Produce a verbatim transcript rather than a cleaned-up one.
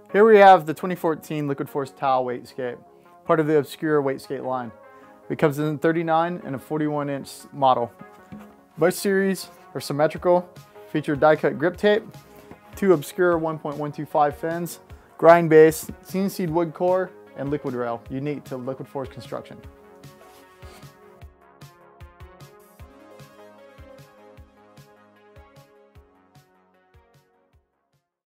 Here we have the twenty fourteen Liquid Force Tao Wakeskate, part of the obscure Wakeskate line. It comes in thirty-nine and a forty-one inch model. Both series are symmetrical, feature die-cut grip tape, two obscure one point one two five fins, grind base, C N C'd wood core, and liquid rail, unique to Liquid Force construction.